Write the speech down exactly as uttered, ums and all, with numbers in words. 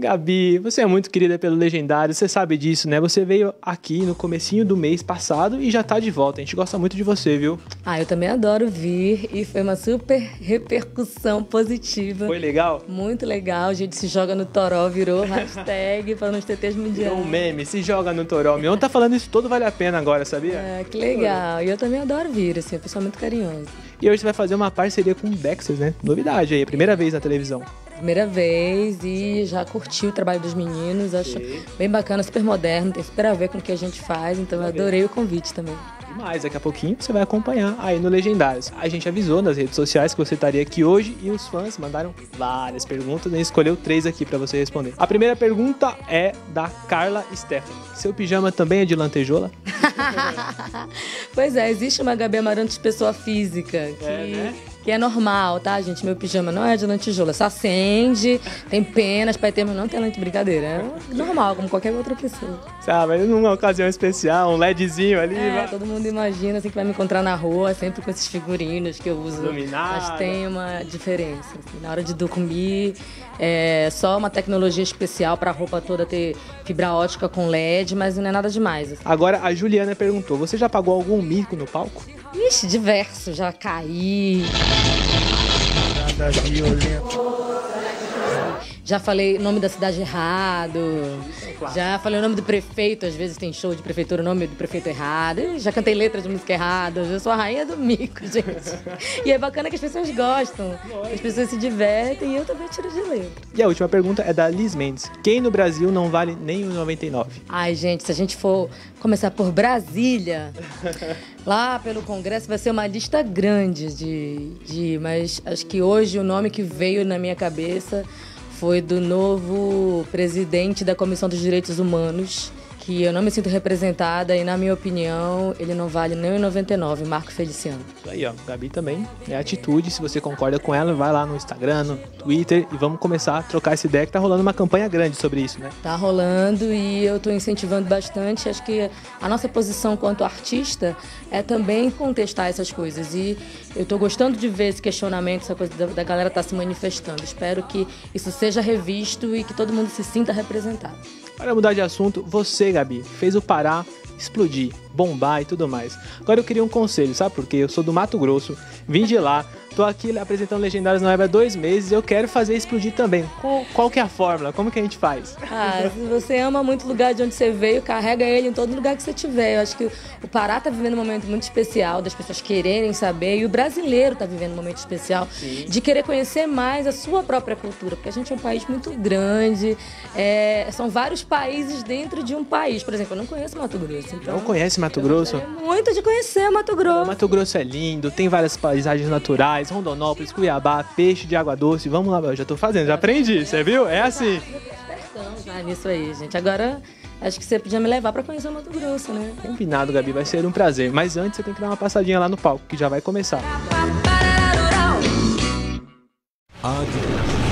Gabi, você é muito querida pelo Legendário, você sabe disso, né? Você veio aqui no comecinho do mês passado e já tá de volta. A gente gosta muito de você, viu? Ah, eu também adoro vir e foi uma super repercussão positiva. Foi legal? Muito legal. A gente se joga no toró, virou hashtag falando os T Tês mundiais. Virou um meme, se joga no toró. Mion tá falando isso todo vale a pena agora, sabia? É, que legal. E eu também adoro vir, assim, é uma pessoa muito carinhosa. E hoje você vai fazer uma parceria com o Dexter, né? Novidade aí, primeira vez na televisão. Primeira vez e já curti o trabalho dos meninos, acho Sei. bem bacana, super moderno, tem super a ver com o que a gente faz, então eu adorei o convite também. Demais, daqui a pouquinho você vai acompanhar aí no Legendários. A gente avisou nas redes sociais que você estaria aqui hoje e os fãs mandaram várias perguntas e escolheu três aqui pra você responder. A primeira pergunta é da Carla Stephanie. Seu pijama também é de lantejola? Pois é, existe uma Gabi Amarantos pessoa física que... É, né? Que é normal, tá, gente? Meu pijama não é de lantejola. Só acende, tem penas, pai termo não tem lante brincadeira. É normal, como qualquer outra pessoa. Sabe, numa ocasião especial, um LEDzinho ali. É, vai... todo mundo imagina assim, que vai me encontrar na rua, sempre com esses figurinos que eu uso. Iluminado. Mas tem uma diferença. Assim, na hora de dormir, é só uma tecnologia especial pra roupa toda ter fibra ótica com L E D, mas não é nada demais. Assim. Agora, a Juliana perguntou, você já pagou algum mico no palco? Ixi, diverso, já caí. Nada violento. Já falei o nome da cidade errado. Já falei o nome do prefeito. Às vezes tem show de prefeitura, o nome do prefeito errado. Já cantei letras de música erradas. Eu sou a rainha do mico, gente. E é bacana que as pessoas gostam. As pessoas se divertem e eu também tiro de letra. E a última pergunta é da Liz Mendes. Quem no Brasil não vale nem o noventa e nove? Ai, gente, se a gente for começar por Brasília, lá pelo Congresso vai ser uma lista grande de, de... Mas acho que hoje o nome que veio na minha cabeça foi do novo presidente da Comissão dos Direitos Humanos, que eu não me sinto representada e, na minha opinião, ele não vale nem o noventa e nove, Marco Feliciano. Isso aí, ó. Gabi também é atitude. Se você concorda com ela, vai lá no Instagram, no Twitter e vamos começar a trocar essa ideia que tá rolando uma campanha grande sobre isso, né? Tá rolando e eu tô incentivando bastante. Acho que a nossa posição quanto artista é também contestar essas coisas. E eu tô gostando de ver esse questionamento, essa coisa da, da galera tá se manifestando. Espero que isso seja revisto e que todo mundo se sinta representado. Para mudar de assunto, você, Gabi, fez o Pará explodir, bombar e tudo mais. Agora eu queria um conselho, sabe por quê? Eu sou do Mato Grosso, vim de lá, tô aqui apresentando Legendários na Web há dois meses e eu quero fazer explodir também. Qual, qual que é a fórmula? Como que a gente faz? Ah, se você ama muito o lugar de onde você veio, carrega ele em todo lugar que você tiver. Eu acho que o Pará tá vivendo um momento muito especial das pessoas quererem saber e o brasileiro tá vivendo um momento especial Sim. de querer conhecer mais a sua própria cultura, porque a gente é um país muito grande, é, são vários países dentro de um país. Por exemplo, eu não conheço Mato Grosso. Então, não conhece Mato Grosso? Eu muito de conhecer Mato Grosso. Mato Grosso é lindo, tem várias paisagens naturais, Rondonópolis, Cuiabá, peixe de água doce. Vamos lá, eu já tô fazendo, já aprendi, você viu? É assim. Já nisso aí, gente. Agora, acho que você podia me levar pra conhecer o Mato Grosso, né? Combinado, Gabi, vai ser um prazer. Mas antes você tem que dar uma passadinha lá no palco, que já vai começar. Ah,